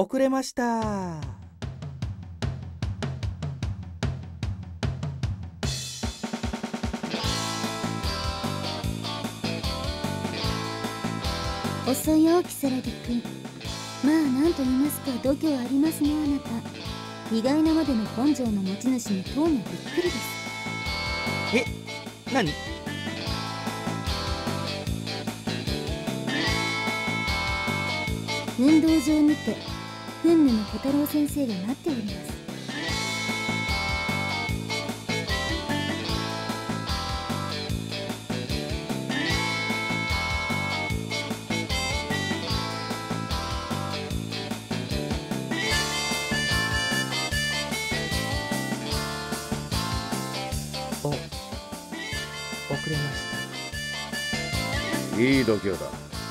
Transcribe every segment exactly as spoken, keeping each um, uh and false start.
遅れました。 遅いよ、キサラギ君。まあ何と言いますか、度胸ありますね、あなた。意外なまでの根性の持ち主に当にびっくりです。 え、何？ 運動場にてフンヌの小太郎先生が待っております。 お、遅れました。 いい度胸だ。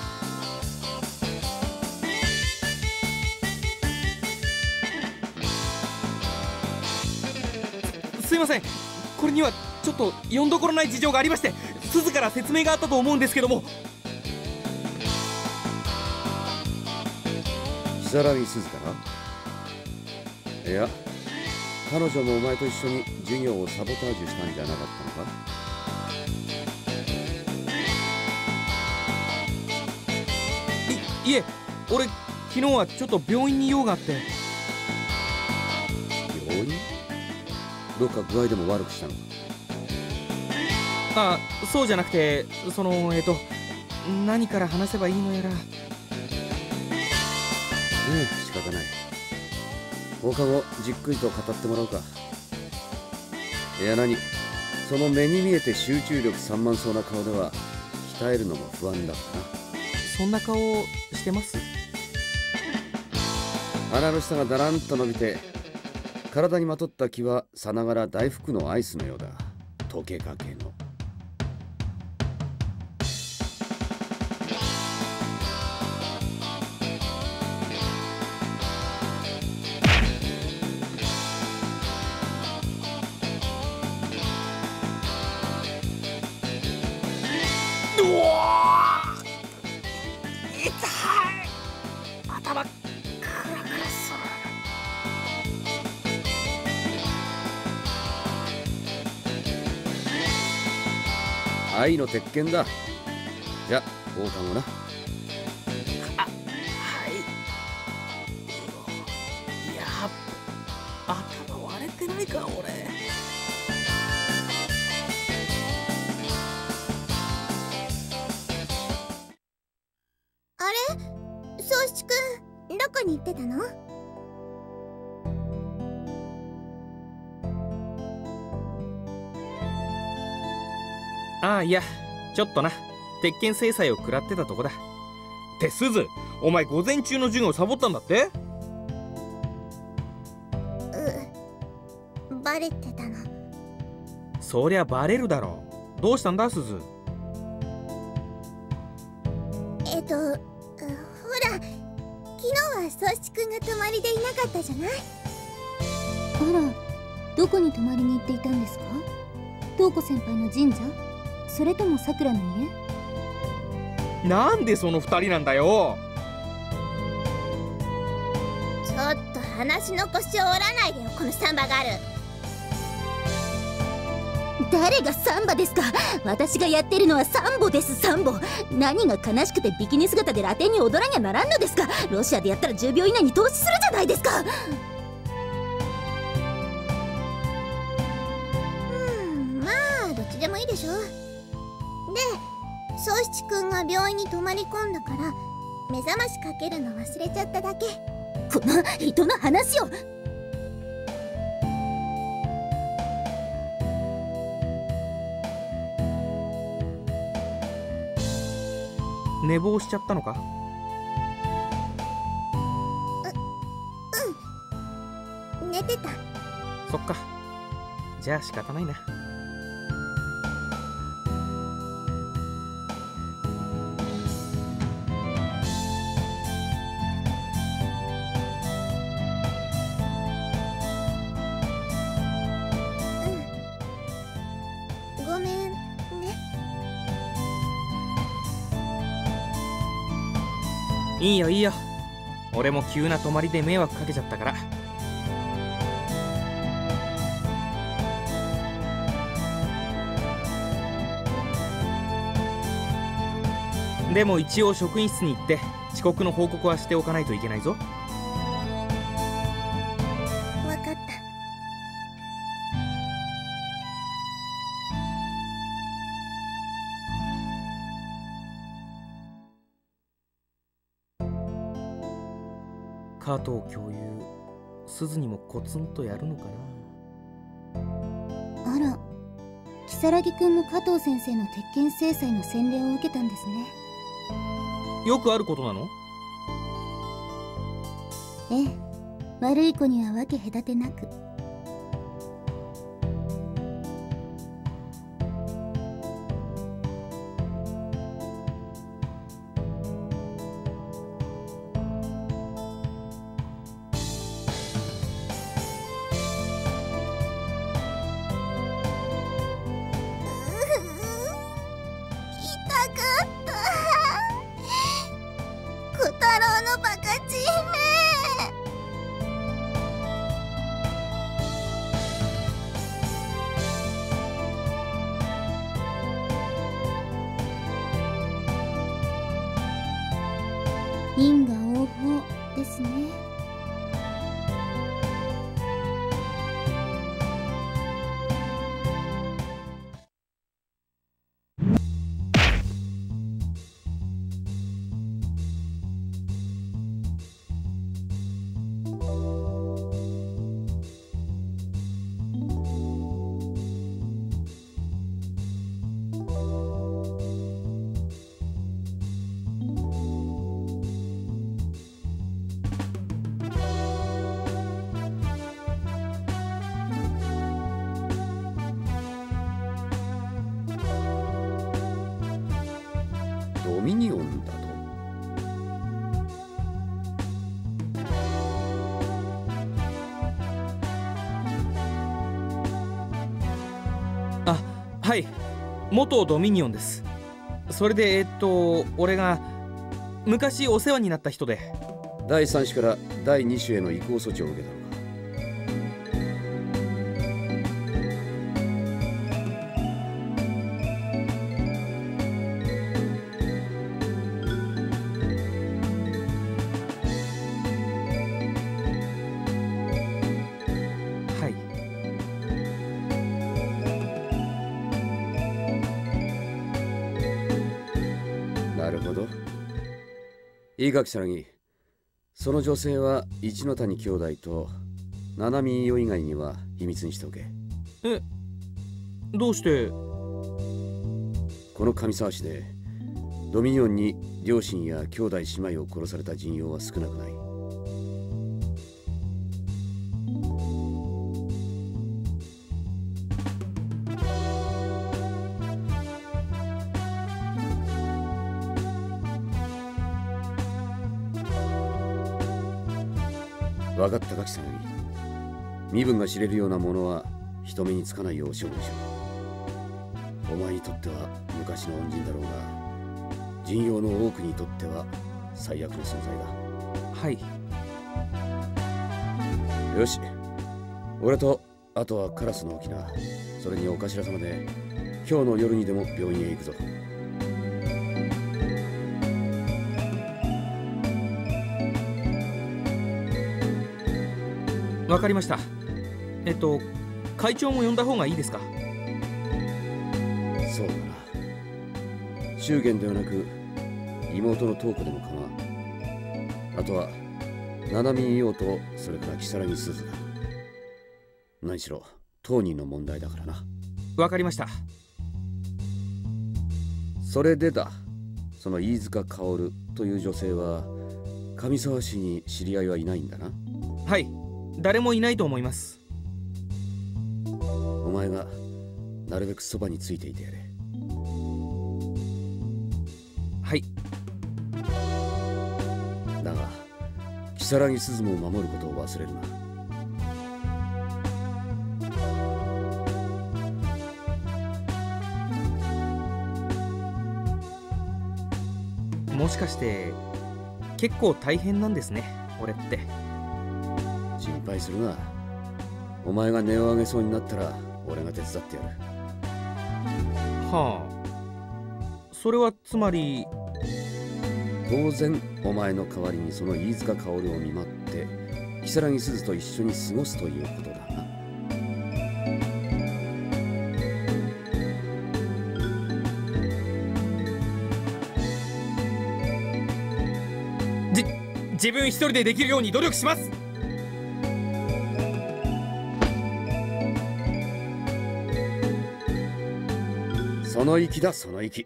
すいません、これにはちょっと読んどころない事情がありまして、鈴から説明があったと思うんですけども。 如月鈴かな。いや、彼女もお前と一緒に授業をサボタージュしたんじゃなかったのか。 い、いえ、俺昨日はちょっと病院に用があって。 病院？どっか具合でも悪くしたのか。 あ、そうじゃなくて、そのえっと何から話せばいいのやら。 ええ、仕方ない。放課後じっくりと語ってもらおうか。いや、何、その目に見えて集中力散漫そうな顔では鍛えるのも不安だったな。 そんな顔してます？ 鼻の下がだらんと伸びて、体にまとった気はさながら大福のアイスのようだ。溶けかけの。 うわー、痛い。頭クラクラする。 愛の鉄拳だ。じゃ、放課後な。 あ、はい。いや、頭割れてないか俺。 あれ、宗七くん、どこに行ってたの？ ああ、いや、ちょっとな、鉄拳制裁を食らってたとこだ。ってすず、お前午前中の授業サボったんだって？ う、バレてたの。 そりゃバレるだろう。どうしたんだすず？ えっと、ほら、昨日は宗七くんが泊まりでいなかったじゃない？あら、どこに泊まりに行っていたんですか？東子先輩の神社？それともさくらの家？ なんでその二人なんだよ。 ちょっと話の腰を折らないでよ、このサンバガール。誰がサンバですか？私がやってるのはサンボです、サンボ。何が悲しくてビキニ姿でラテンに踊らにゃならんのですか？ロシアでやったらじゅうびょう以内に投資するじゃないですか。うん、まあどっちでもいいでしょ。で、宗七くんが病院に泊まり込んだから目覚ましかけるの忘れちゃっただけ。この人の話を。 寝坊しちゃったのか？ う、うん、寝てた。 そっか、じゃあ仕方ないな。 うん、ごめんね。 いいよいいよ。 俺も急な泊まりで迷惑かけちゃったから。でも一応職員室に行って遅刻の報告はしておかないといけないぞ。 わかった。 加藤教諭、鈴にもコツンとやるのかな。 あら、如月くんも加藤先生の鉄拳制裁の洗礼を受けたんですね。 よくあることなの？ ええ、悪い子には分け隔てなく。因果応報ですね。 ドミニオンだと。 あ、はい、元ドミニオンです。それでえっと俺が昔お世話になった人で。 だいさん種からだいに種への移行措置を受けたのか。なるほど。いいか如月、その女性は一ノ谷兄弟と七海伊代以外には秘密にしておけ。 え、どうして？ この上沢市でドミニオンに両親や兄弟姉妹を殺された人妖は少なくない。分かったか、如月。身分が知れるようなものは人目につかないよう処分しろ。お前にとっては昔の恩人だろうが、人妖の多くにとっては最悪の存在だ。 はい。 よし、俺とあとはカラスの沖縄、それにお頭様で今日の夜にでも病院へ行くぞ。 わかりました。えっと会長も呼んだ方がいいですか？ そうだな。祝言ではなく妹の瞳子でも構わん。あとは七海伊代とそれから如月鈴だ。何しろ当人の問題だからな。 わかりました。 それでだ、その飯塚薫という女性は上沢市に知り合いはいないんだな。 はい、誰もいないと思います。 お前がなるべくそばについていてやれ。 はい。 だが如月鈴も守ることを忘れるな。 もしかして結構大変なんですね、俺って。 心配するな。お前が値を上げそうになったら俺が手伝ってやる。 はあ、それはつまり。 当然お前の代わりにその飯塚薫を見舞って如月すずと一緒に過ごすということだな。 じ自分一人でできるように努力します。 その意気だ、その意気。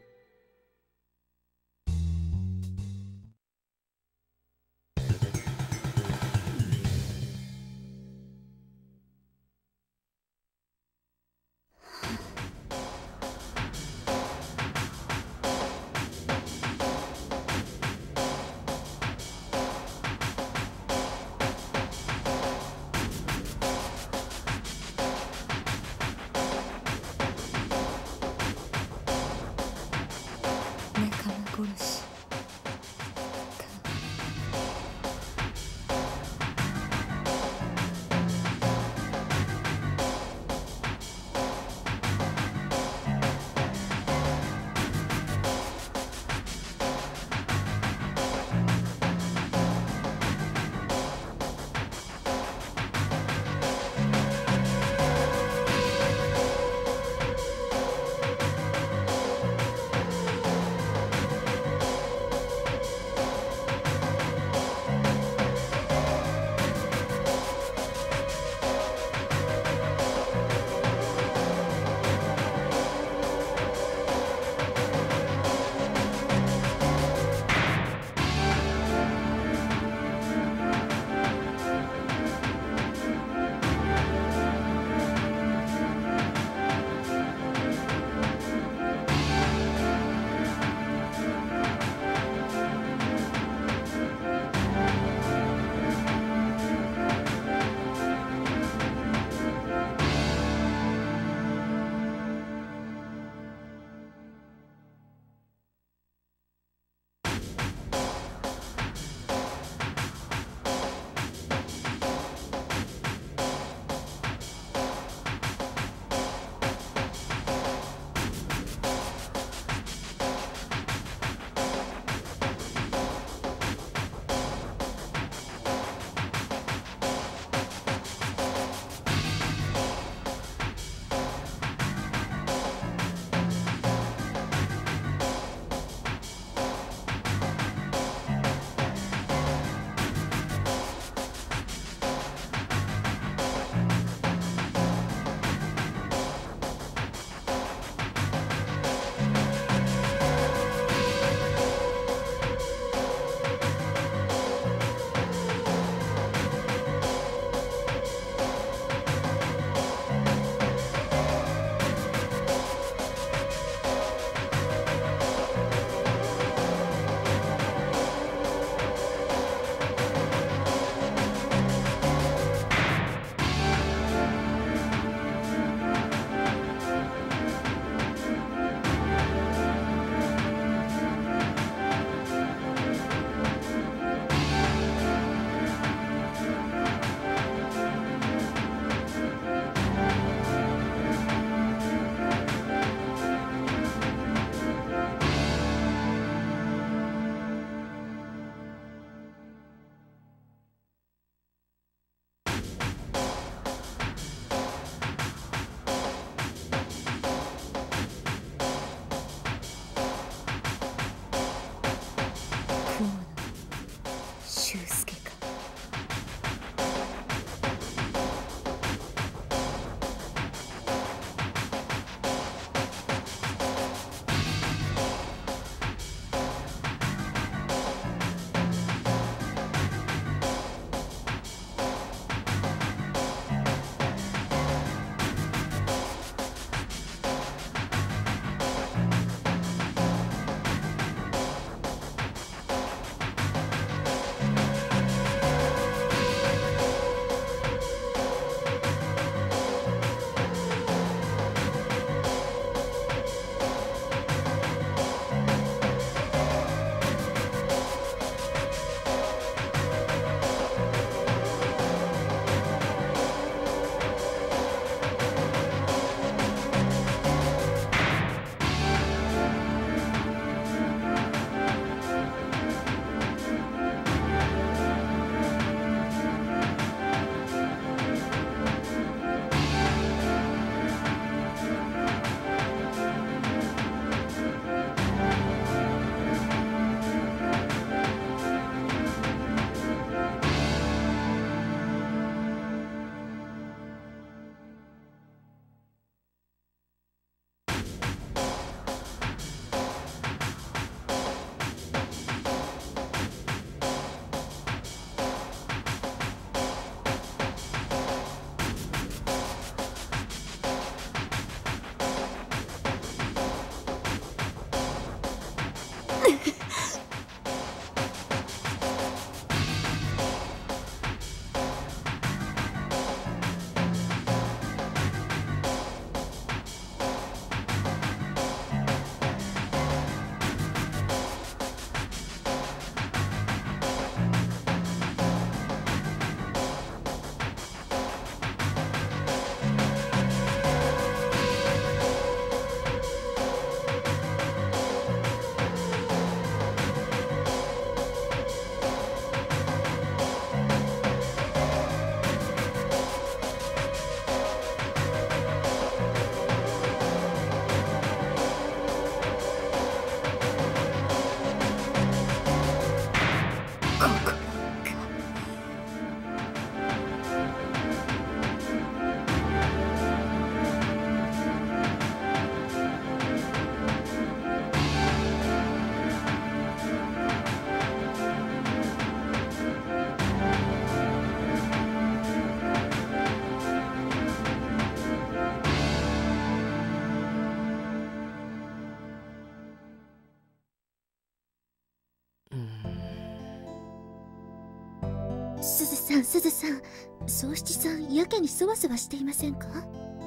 すずさん、すずさん、宗七さん、やけにそわそわしていませんか？さあ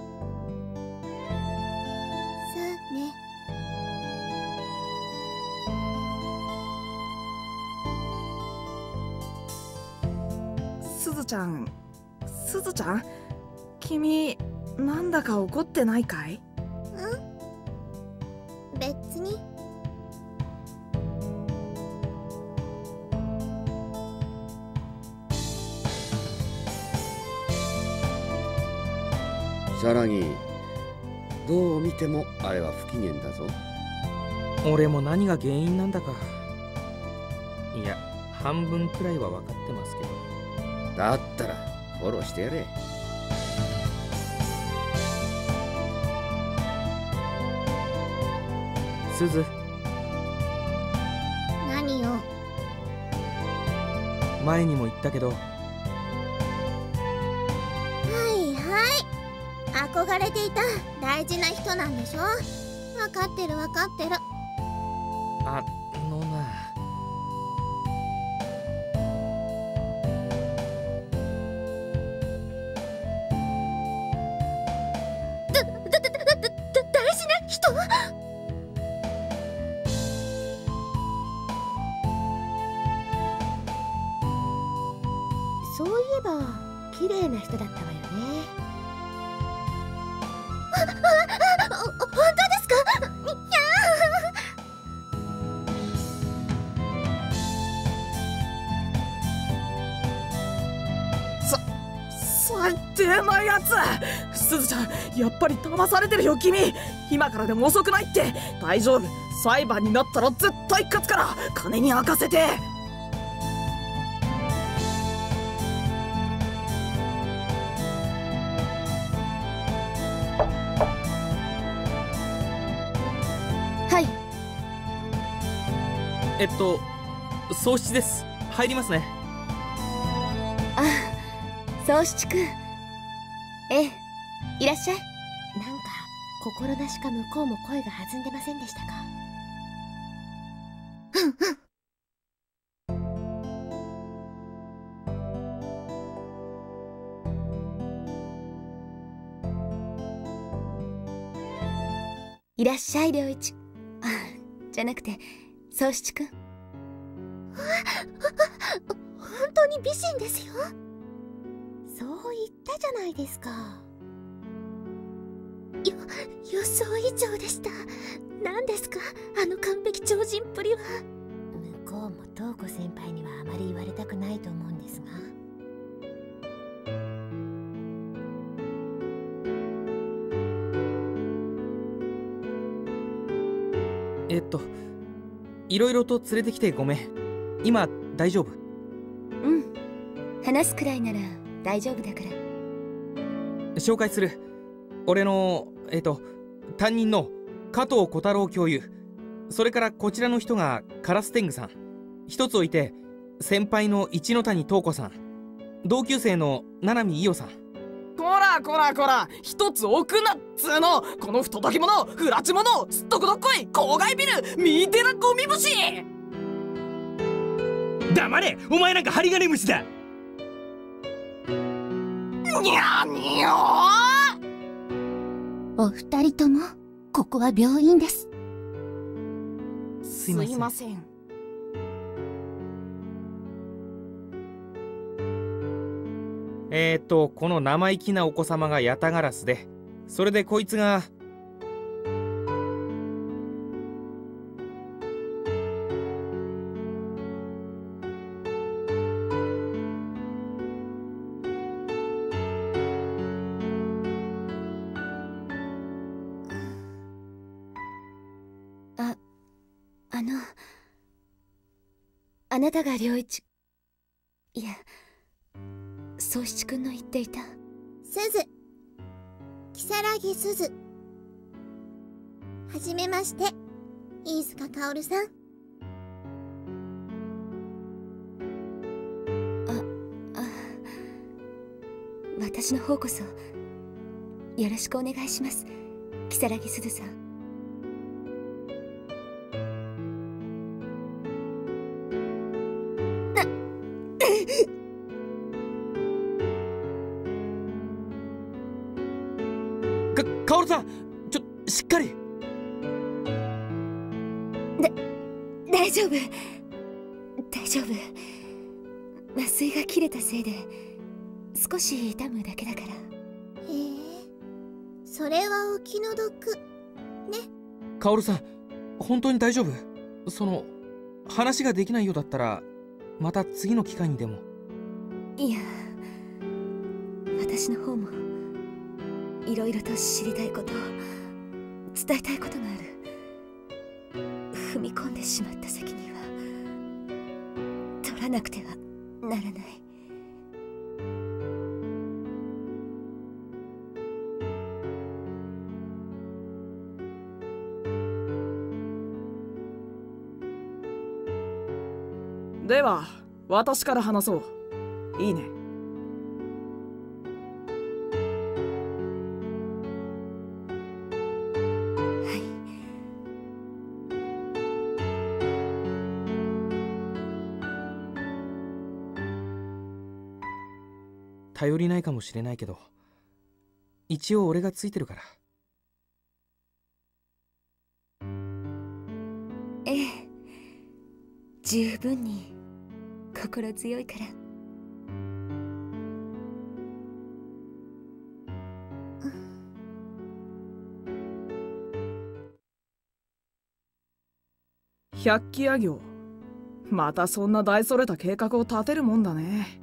ね。 すずちゃん、すずちゃん、君なんだか怒ってないかい？ ん？別に。 さらにどう見てもあれは不機嫌だぞ。 俺も何が原因なんだか、いや半分くらいは分かってますけど。 だったらフォローしてやれ。 すず、 何よ。 前にも言ったけど、 はいはい、憧れていた大事な人なんでしょ。分かってる分かってる。 あのな、 だ、だ、だ、だ、だ、だ、大事な人？そういえば綺麗な人だったわよね。あ、あ、あ、本当ですか？いやさ、最低なやつ。すずちゃん、やっぱり騙されてるよ君。今からでも遅くないって。大丈夫、裁判になったら絶対勝つから、金に任せて。 はい。 えっと宗七です。入りますね。 あ、宗七君。ええ、いらっしゃい。なんか心なしか向こうも声が弾んでませんでしたか？うんうん。いらっしゃい良一。あ、じゃなくて宗七君。本当に美人ですよ。そう言ったじゃないですか。よ、予想以上でした。何ですかあの完璧超人っぷりは。向こうも東子先輩にはあまり言われたくないと思うんですが。 えっといろいろと連れてきてごめん。今大丈夫？ うん、話すくらいなら大丈夫だから。 紹介する。俺のえっと担任の加藤小太郎教諭、それからこちらの人がカラス天狗さん、一つ置いて先輩の一ノ谷東子さん、同級生の七海伊代さん。 こららこらこら、一つ置くなっつーの。この不届き者、不埒者、すっとこどっこい郊外ビル、見てなゴミ虫。 黙れ、お前なんか針金虫だ。 にゃにょー。 お二人ともここは病院です。 すいません。 すいません。 えーっとこの生意気なお子様がヤタガラスで、それでこいつがあ、あのあなたが良一、いや宗七君の言っていた鈴、如月鈴。はじめまして、飯塚薫さん。あ、あ、私の方こそよろしくお願いします、如月鈴さん。 か、カオルさん、ちょしっかり。 だ、大丈夫大丈夫。麻酔が切れたせいで少し痛むだけだから。へえ、それはお気の毒ね。 カオルさん、本当に大丈夫？その話ができないようだったらまた次の機会にでも。 いや、私の方もいろいろと知りたいこと、伝えたいことがある。踏み込んでしまった責任は取らなくてはならない。 では私から話そう。いいね。 頼りないかもしれないけど、一応俺がついてるから。 ええ、十分に心強いから。 百鬼夜行、またそんな大それた計画を立てるもんだね。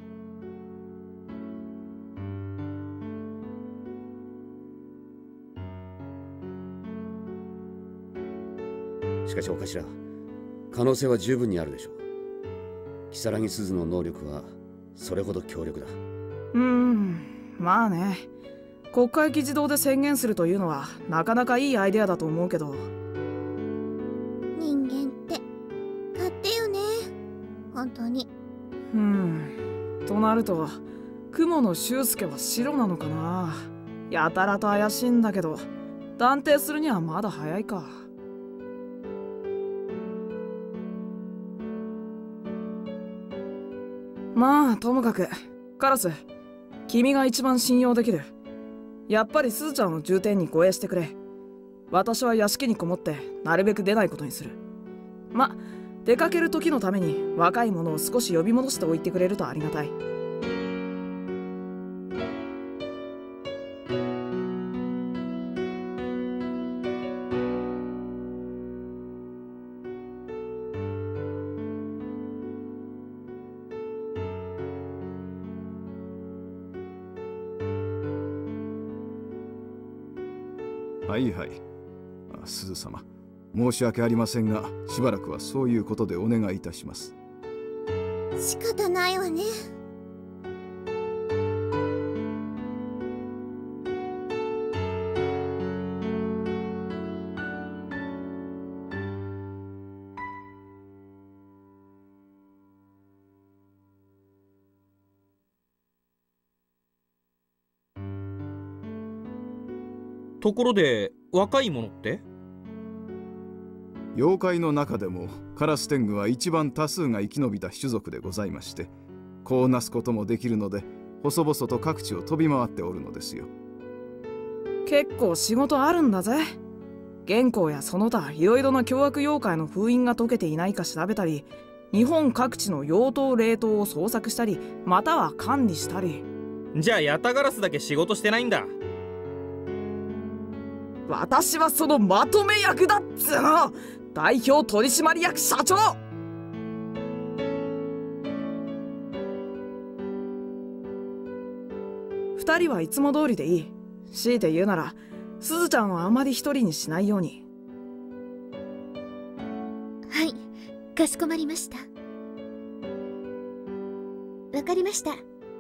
しかしお頭、可能性は十分にあるでしょう。如月鈴の能力はそれほど強力だ。 うーん、まあね。国会議事堂で宣言するというのはなかなかいいアイデアだと思うけど。 人間って勝手よね、本当に。 うーん、となると雲野修介は白なのかな。やたらと怪しいんだけど、断定するにはまだ早いか。まあともかく、カラス、君が一番信用できる。やっぱりすずちゃんを重点に護衛してくれ。私は屋敷にこもってなるべく出ないことにする。ま、出かける時のために若い者を少し呼び戻しておいてくれるとありがたい。 はいはい。あ、鈴様、申し訳ありませんが、しばらくはそういうことでお願いいたします。 仕方ないわね。 ところで若い者って？ 妖怪の中でもカラス天狗は一番多数が生き延びた種族でございまして、こうなすこともできるので細々と各地を飛び回っておるのですよ。 結構仕事あるんだぜ。元寇やその他いろいろな凶悪妖怪の封印が解けていないか調べたり、日本各地の妖刀霊刀を捜索したり、または管理したり。 じゃあヤタガラスだけ仕事してないんだ。 私はそのまとめ役だっつうの。代表取締役社長。二人はいつも通りでいい。強いて言うならすずちゃんはあまり一人にしないように。 はい、かしこまりました。わかりました。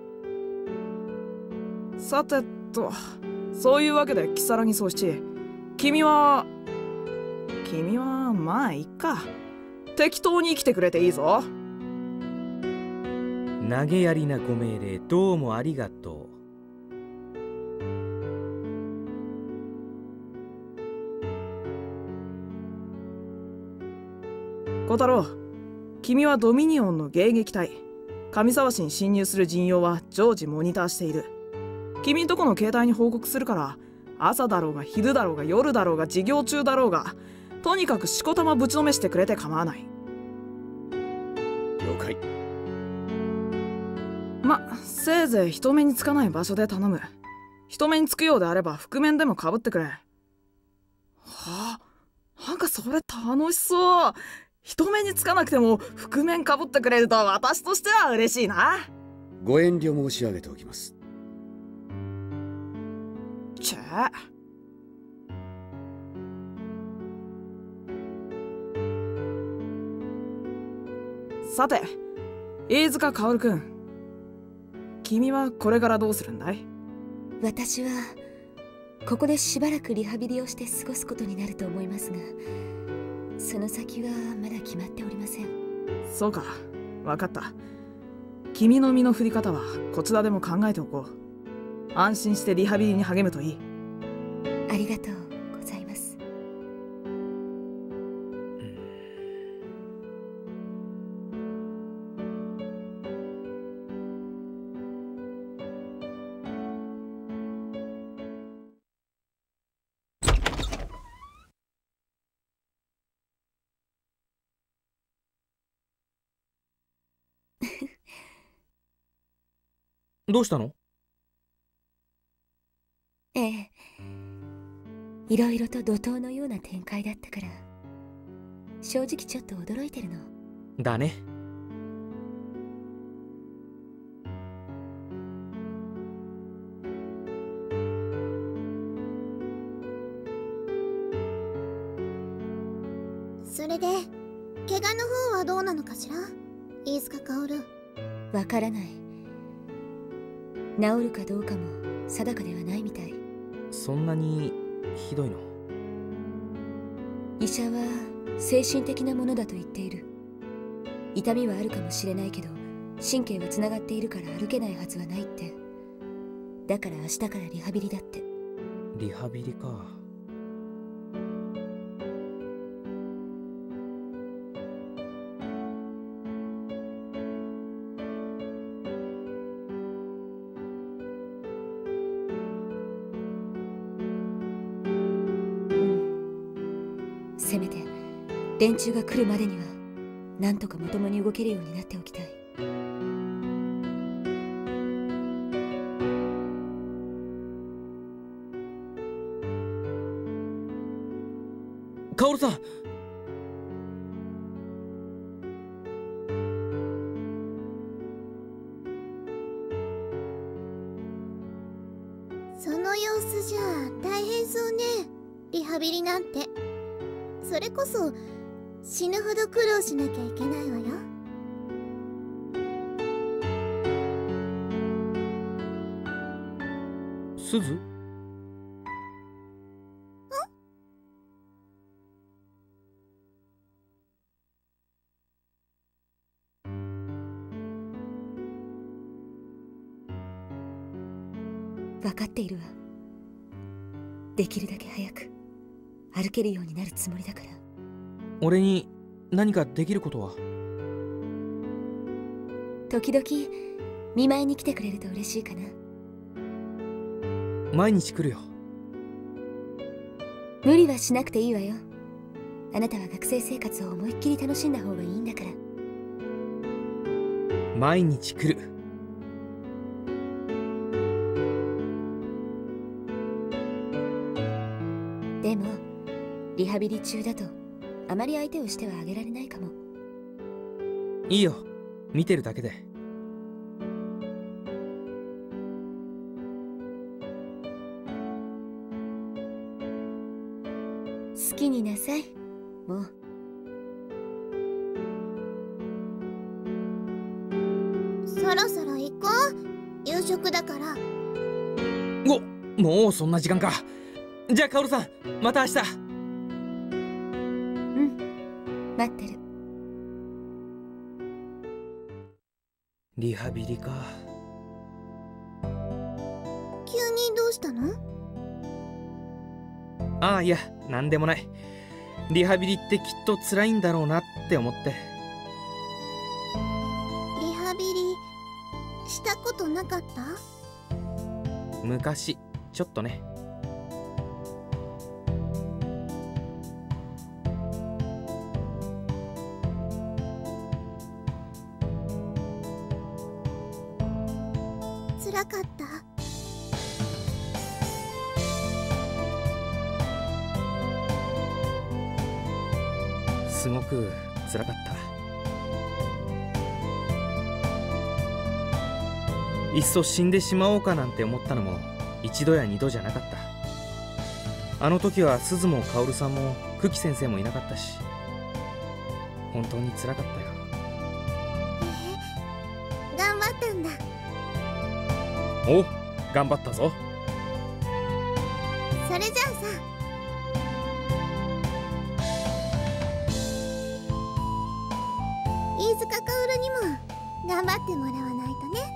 さてと、そういうわけで如月宗七、君は君はまあいっか。適当に生きてくれていいぞ。 投げやりなご命令どうもありがとう。 小太郎、君はドミニオンの迎撃隊。上沢市に侵入する陣容は常時モニターしている。君んとこの携帯に報告するから、朝だろうが昼だろうが夜だろうが授業中だろうが、とにかくしこたまぶちのめしてくれて構わない。 了解。 ま、せいぜい人目につかない場所で頼む。人目につくようであれば覆面でもかぶってくれ。はあ、なんかそれ楽しそう。人目につかなくても覆面かぶってくれると私としては嬉しいな。 ご遠慮申し上げておきます。 ちゃさて、飯塚薫君、君はこれからどうするんだい？ 私はここでしばらくリハビリをして過ごすことになると思いますが、その先はまだ決まっておりません。 そうか、分かった。君の身の振り方はこちらでも考えておこう。安心してリハビリに励むといい。 ありがとうございます。 どうしたの？ ええ、いろいろと怒涛のような展開だったから正直ちょっと驚いてるの。 だね。 それで怪我の方はどうなのかしら、飯塚薫。わからない。治るかどうかも定かではないみたい。 そんなにひどいの？ 医者は精神的なものだと言っている。痛みはあるかもしれないけど神経はつながっているから歩けないはずはないって。だから明日からリハビリだって。 リハビリか。 せめて連中が来るまでにはなんとかまともに動けるようになっておきたい。 薫さん、 その様子じゃ大変そうね、リハビリなんて。それこそ死ぬほど苦労しなきゃいけないわよ。 すず？ 分かっているわ。 できるだけ早く歩けるようになるつもりだから。 俺に何かできることは？ 時々見舞いに来てくれると嬉しいかな。 毎日来るよ。 無理はしなくていいわよ。あなたは学生生活を思いっきり楽しんだ方がいいんだから。 毎日来る。 でもリハビリ中だとあまり相手をしてはあげられないかも。 いいよ、見てるだけで。 好きになさい。もうそろそろ行こう。夕食だから。 お、もうそんな時間か。じゃあカオルさん、また明日。 うん待ってる。 リハビリか。 急にどうしたの？ ああ、いや、なんでもない。リハビリってきっと辛いんだろうなって思って。 リハビリしたことなかった？ 昔ちょっとね。 辛かった？ すごく辛かった。いっそ死んでしまおうかなんて思ったのも一度や二度じゃなかった。あの時は鈴も薫さんも久喜先生もいなかったし、本当に辛かったよ。 え、頑張ったんだ。 お、頑張ったぞ。 それじゃあさ、飯塚薫にも頑張ってもらわないとね。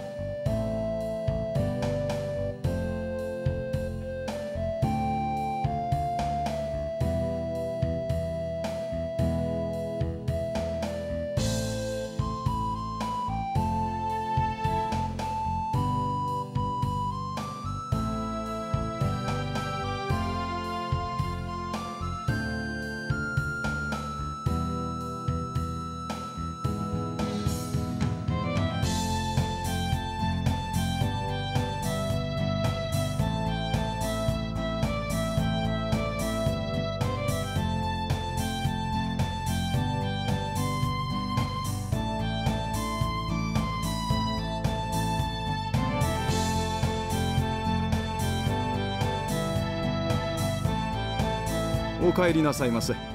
お帰りなさいませ。 ちょ、ちょ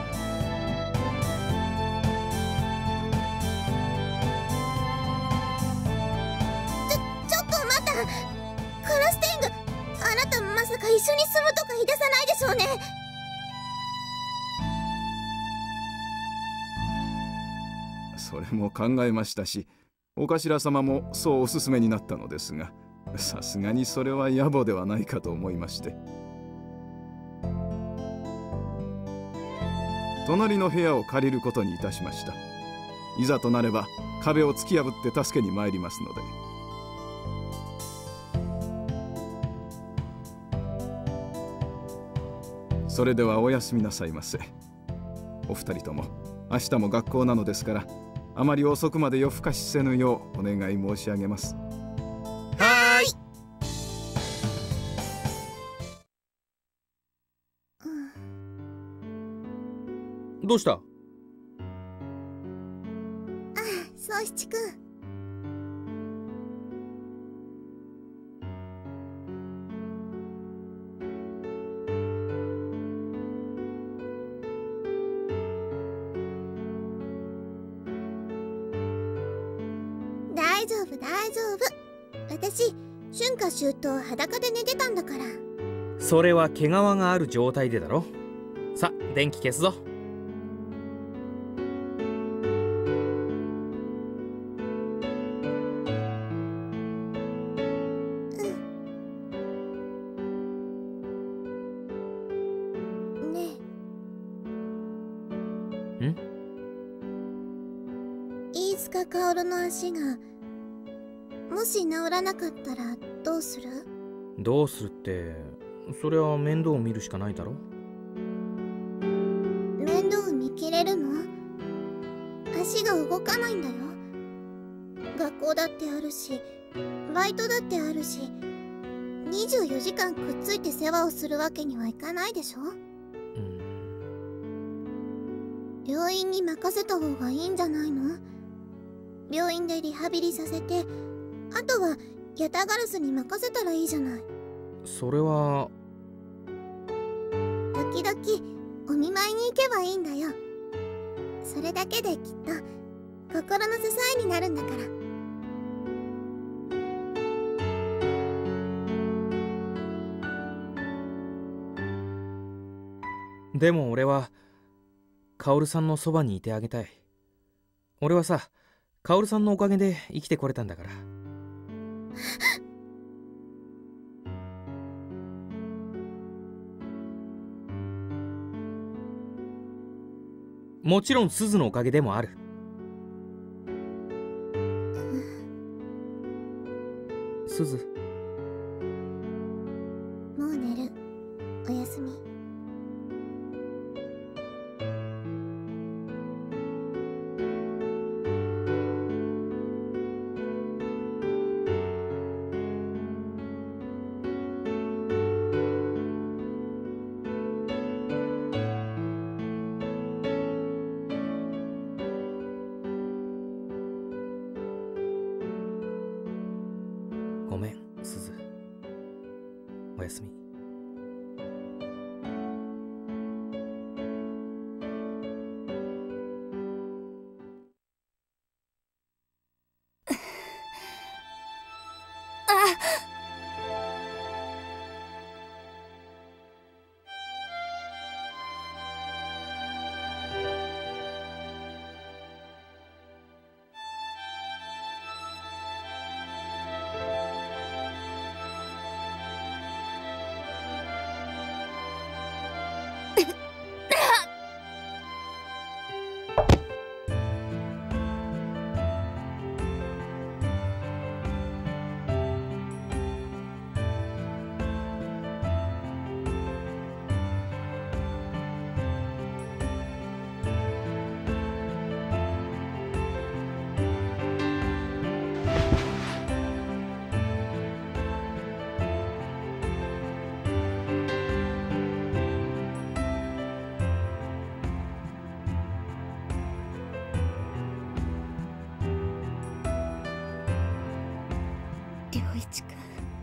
っと待った。カラステング、あなたまさか一緒に住むとか言い出さないでしょうね。 それも考えましたし、お頭様もそうお勧めになったのですが、さすがにそれは野暮ではないかと思いまして。隣の部屋を借りることにいたしました。いざとなれば壁を突き破って助けに参りますので。それではおやすみなさいませ。お二人とも明日も学校なのですから、あまり遅くまで夜更かしせぬようお願い申し上げます。 はーい。どうした？ ああ、宗七くん。大丈夫大丈夫。私春夏秋冬裸で寝てたんだから。 それは毛皮がある状態でだろ。さ、電気消すぞ。 飯塚薫の足がもし治らなかったらどうする？ どうするって、そりゃ面倒を見るしかないだろ。 面倒を見切れるの？足が動かないんだよ。学校だってあるし、バイトだってあるし、にじゅうよじかんくっついて世話をするわけにはいかないでしょ。 うん。 病院に任せた方がいいんじゃないの？病院でリハビリさせて、あとはヤタガラスに任せたらいいじゃない。 それは時々お見舞いに行けばいいんだよ。それだけできっと心の支えになるんだから。 でも俺は薫さんのそばにいてあげたい。俺はさ、薫さんのおかげで生きてこれたんだから。もちろん鈴のおかげでもある。鈴、 もう寝る。おやすみ。 ごめん、鈴。おやすみ。 良一くん。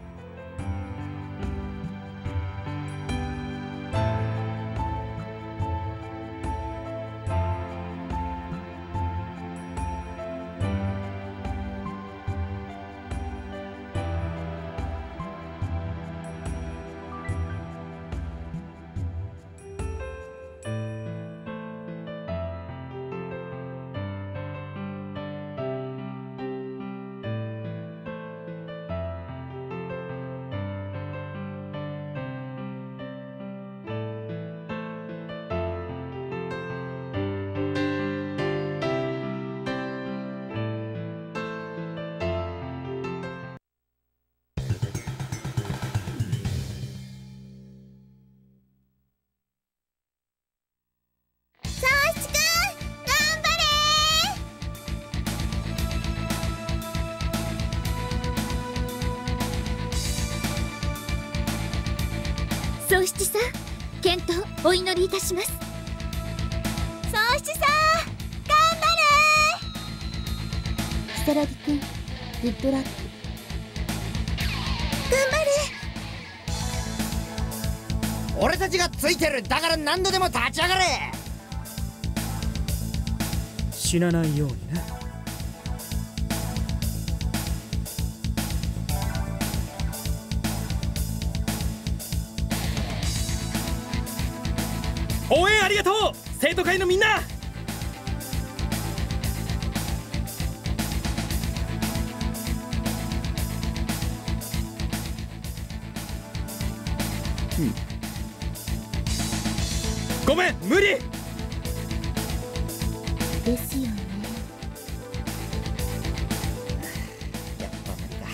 宗七さん、健闘お祈りいたします。宗七さん、頑張れ。如月くん、グッドラック。頑張れ。 俺たちがついてる。だから何度でも立ち上がれ。 死なないようにな。応援ありがとう、生徒会のみんな。 うん、 ごめん、無理。 ですよね。 やっぱ無理か。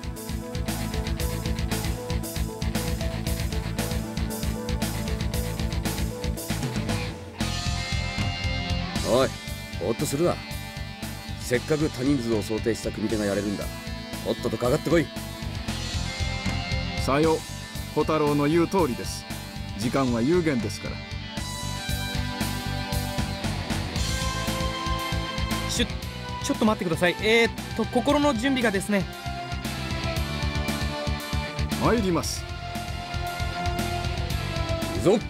おい、ぼーっとするな。せっかく多人数を想定した組手がやれるんだ。とっととかかってこい。 さよう、小太郎の言う通りです。時間は有限ですから。 しゅちょっと待ってください。えー、っと心の準備がですね。 参ります。 いいぞ。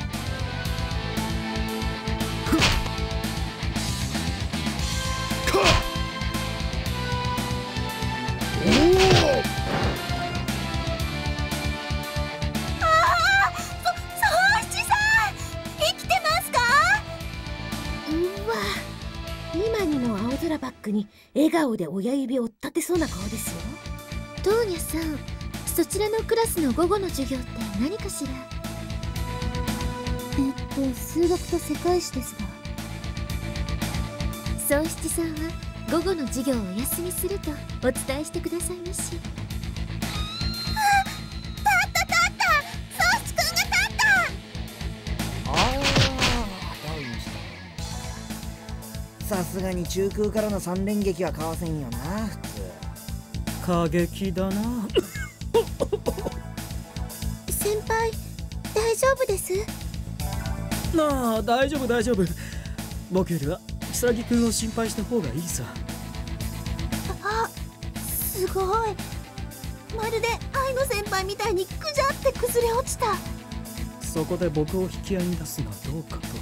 バックに笑顔で親指を立てそうな顔ですよ。 トーニャさん、そちらのクラスの午後の授業って何かしら？えっと数学と世界史ですが、宗七さんは午後の授業をお休みするとお伝えしてくださいまし。あ、立った立った、宗七くんが立った。 ああ、ダウンした。さすがに中空からの三連撃はかわせんよな、普通。 過激だな。 先輩、大丈夫です？ なあ、大丈夫大丈夫。僕よりは潔くんを心配した方がいいさ。 あ、すごい。まるで愛の先輩みたいにくじゃって崩れ落ちた。 そこで僕を引き合いに出すのはどうかと。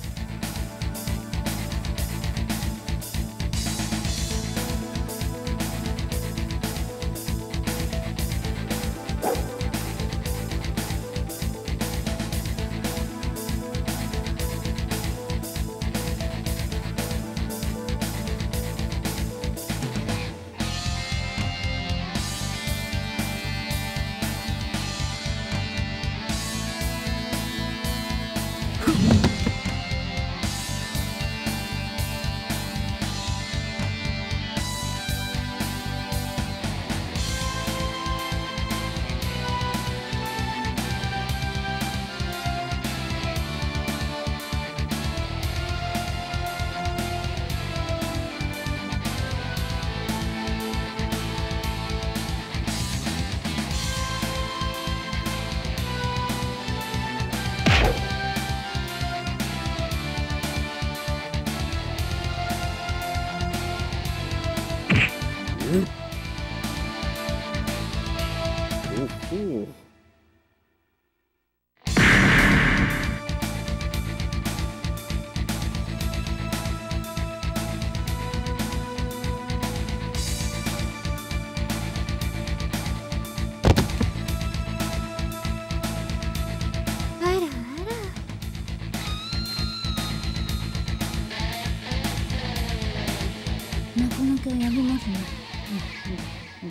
やりますね。うんうんうん、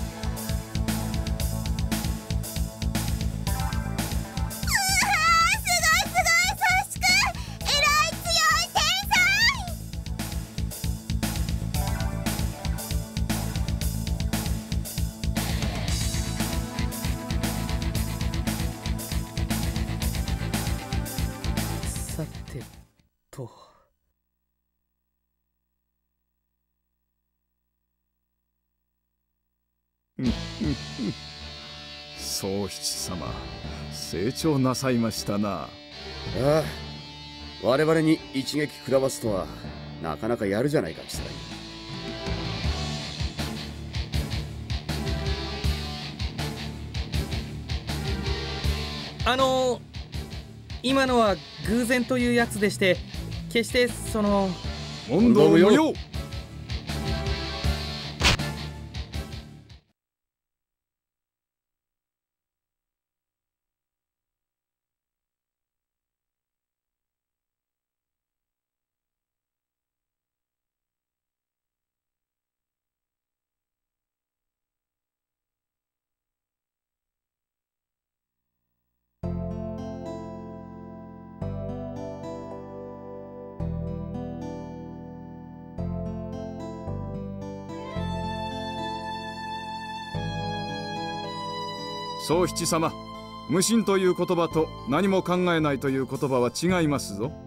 さてと。 宗七様、成長なさいましたな。 ああ、我々に一撃食らわすとはなかなかやるじゃないか、キサラギ。 あのー、今のは偶然というやつでして、決してその問答無用。 宗七様、無心という言葉と何も考えないという言葉は違いますぞ。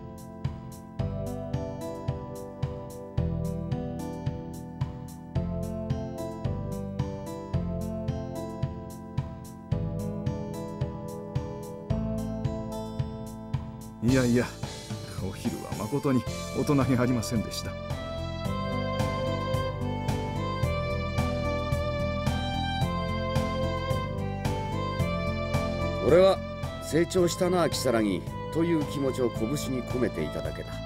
いやいや、お昼はまことに大人げありませんでした。 俺は成長したな、如月という気持ちを拳に込めていただけだ。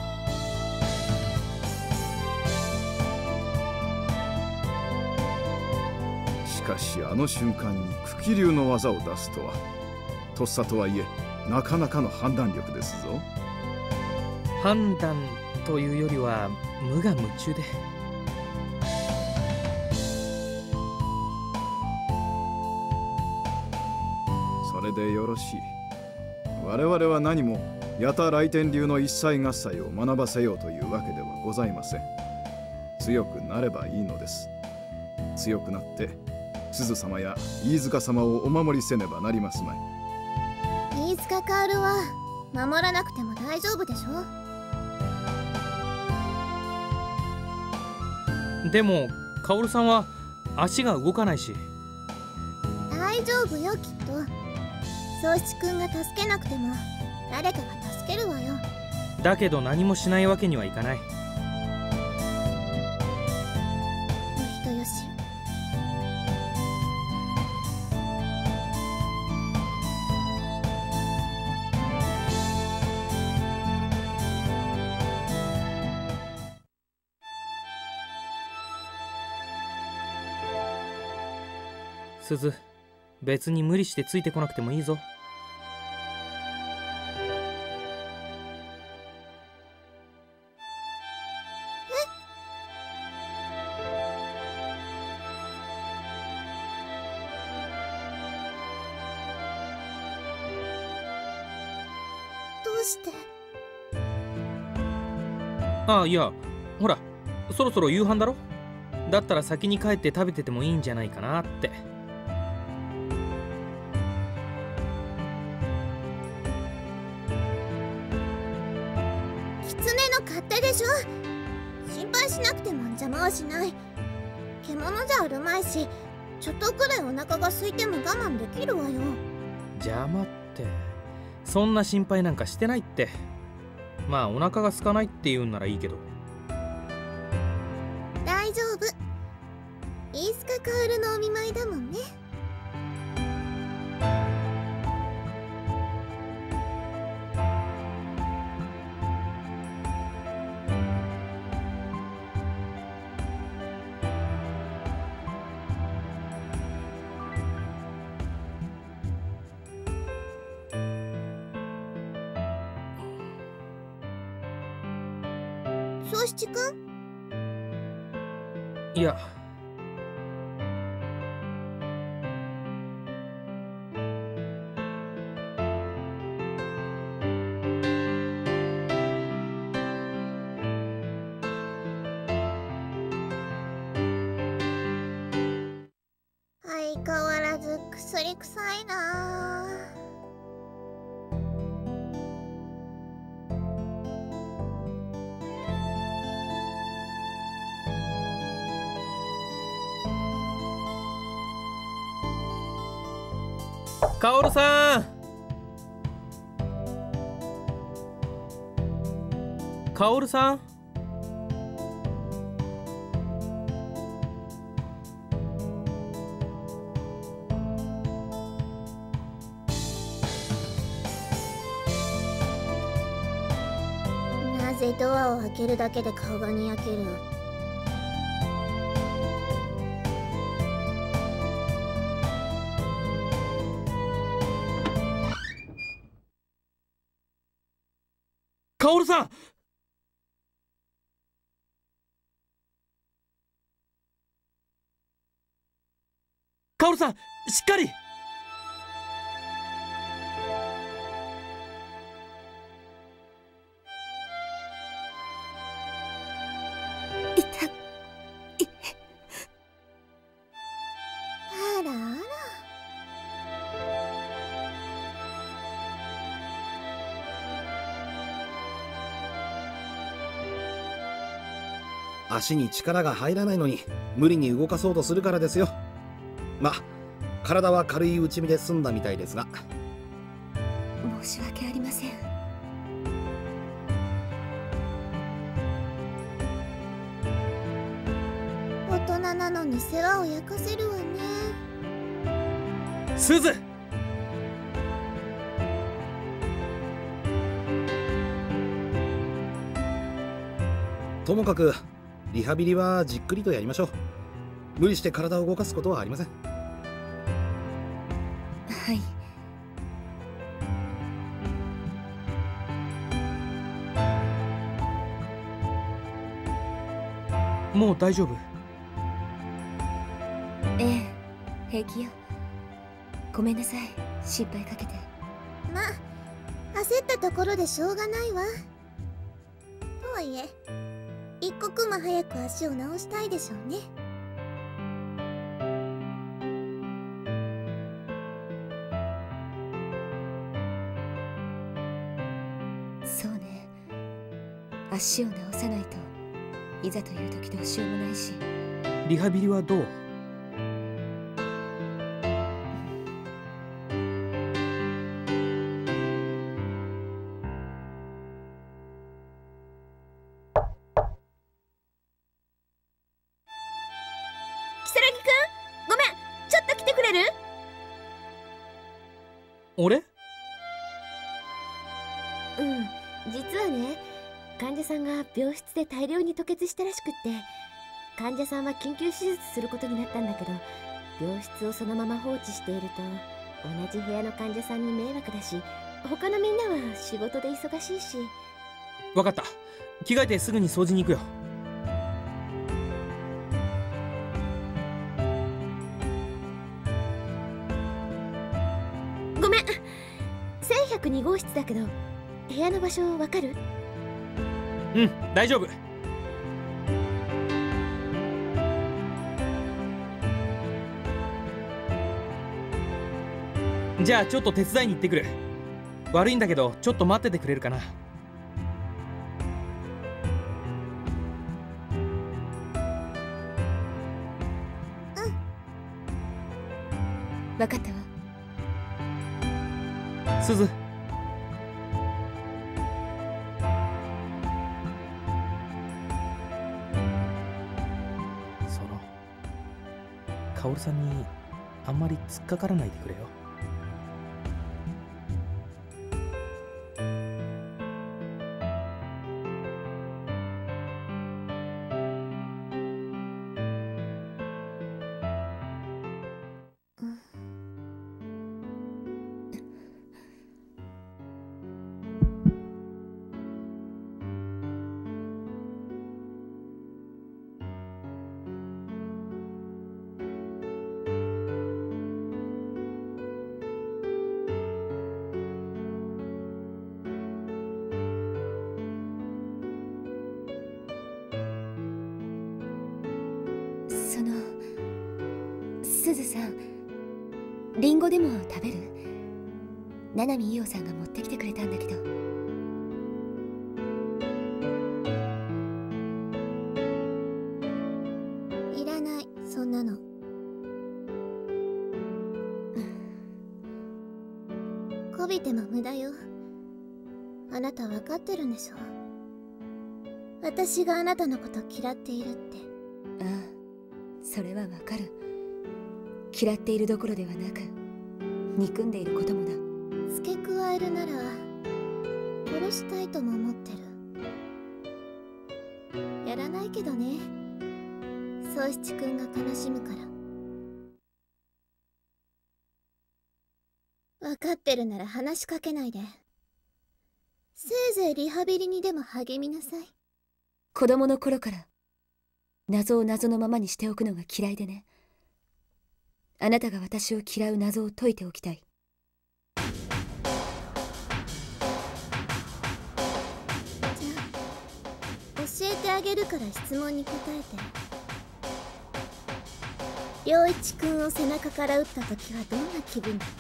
しかしあの瞬間に九鬼流の技を出すとは、とっさとはいえなかなかの判断力ですぞ。 判断というよりは無我夢中で。 それでよろしい。我々は何も八田来天流の一切合切を学ばせようというわけではございません。強くなればいいのです。強くなって鈴様や飯塚様をお守りせねばなりますまい。 飯塚薫は守らなくても大丈夫でしょ。 でも薫さんは足が動かないし。 大丈夫よ、きっと。宗七君が助けなくても誰かが助けるわよ。 だけど何もしないわけにはいかない。 お人よし。 鈴、別に無理してついてこなくてもいいぞ。 どうして？ ああ、いや、ほら、そろそろ夕飯だろ。だったら先に帰って食べててもいいんじゃないかなって。 勝手でしょ。心配しなくても邪魔はしない。獣じゃあるまいし、ちょっとくらいお腹が空いても我慢できるわよ。 邪魔って、そんな心配なんかしてないって。まあお腹が空かないって言うんならいいけど。 大丈夫。飯塚薫のお見舞いだもんね。宗七君？ いや、 相変わらず薬臭いなあ。 薫さん、薫さん。 なぜドアを開けるだけで顔がにやける？ 薫さん、薫さん、しっかり。 あらあら、 足に力が入らないのに無理に動かそうとするからですよ。ま、体は軽い内身で済んだみたいですが。 申し訳ありません。 大人なのに世話を焼かせるわね。 すず、 ともかくリハビリはじっくりとやりましょう。無理して体を動かすことはありません。 はい。 もう大丈夫？ ええ、平気よ。ごめんなさい、心配かけて。 まあ焦ったところでしょうがないわ。とはいえ一刻も早く足を治したいでしょうね。 そうね、足を治さないといざという時どうしようもないし。 リハビリはどう？俺？ うん、実はね、患者さんが病室で大量に吐血したらしくって、患者さんは緊急手術することになったんだけど、病室をそのまま放置していると同じ部屋の患者さんに迷惑だし、他のみんなは仕事で忙しいし。 分かった、着替えてすぐに掃除に行くよ。 ごめん、せんひゃくに号室だけど部屋の場所わかる？ うん、大丈夫。じゃあちょっと手伝いに行ってくる。悪いんだけどちょっと待っててくれるかな。 分かったわ。 すず、そのカオルさんにあんまり突っかからないでくれよ。 そのすずさん、リンゴでも食べる？七海伊代さんが持ってきてくれたんだけど。 いらない、そんなの。こびても無駄よ。あなた分かってるんでしょ。私があなたのこと嫌っているって。 ああ、それはわかる。嫌っているどころではなく憎んでいることもだ。 付け加えるなら殺したいとも思ってる。やらないけどね、宗七君が悲しむから。分かってるなら話しかけないで。せいぜいリハビリにでも励みなさい。 子供の頃から謎を謎のままにしておくのが嫌いでね。あなたが私を嫌う謎を解いておきたい。 じゃあ教えてあげるから質問に答えて。良一くんを背中から撃った時はどんな気分だった？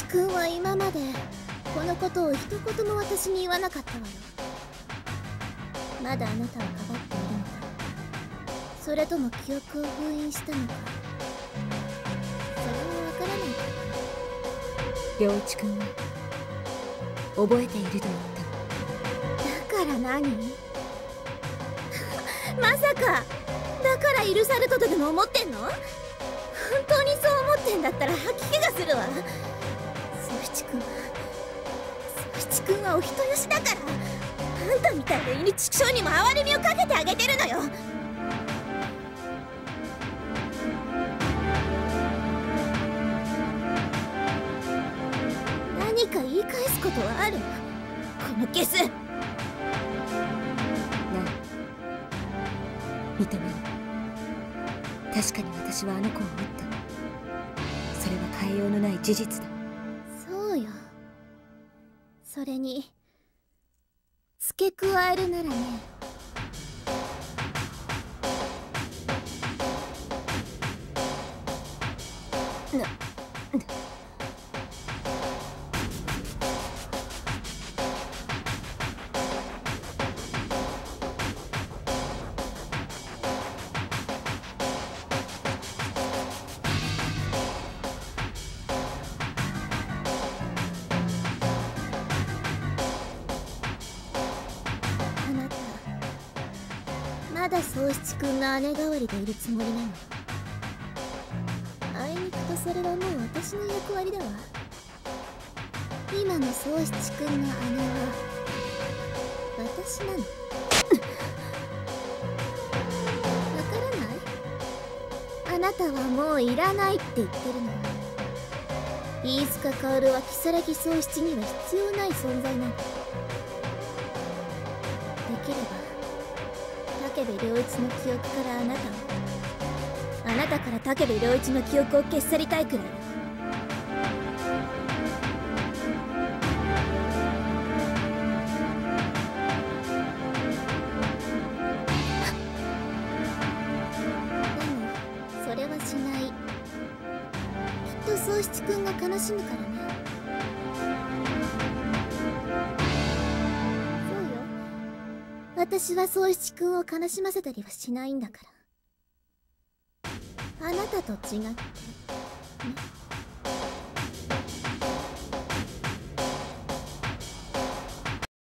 くんは今までこのことを一言も私に言わなかったわよ。まだあなたをかばっているのか、それとも記憶を封印したのか、それはわからないけど。 良一君は覚えていると言った。 だから何まさかだからイルサルトとでも思ってんの？本当にそう思ってんだったら吐き気がするわ。宗七君は宗七君はお人よしだから、あんたみたいな犬畜生にも哀れみをかけてあげてるのよ。何か言い返すことはある？このゲス。 認める。確かに私はあの子を撃った。それは変えようのない事実だ。 そうよ。それに付け加えるならね、なまだ宗七君の姉代わりでいるつもりなの？あいにくとそれはもう私の役割だわ。今の宗七君の姉は私なの。わからない？あなたはもういらないって言ってるの。飯塚薫は如月宗七には必要ない存在なの。できれば武部良一の記憶からあなたを、あなたから武部良一の記憶を消し去りたいくらいよ。でもそれはしない。きっと宗七君が悲しむからね。私は宗七君を悲しませたりはしないんだから。あなたと違ってね。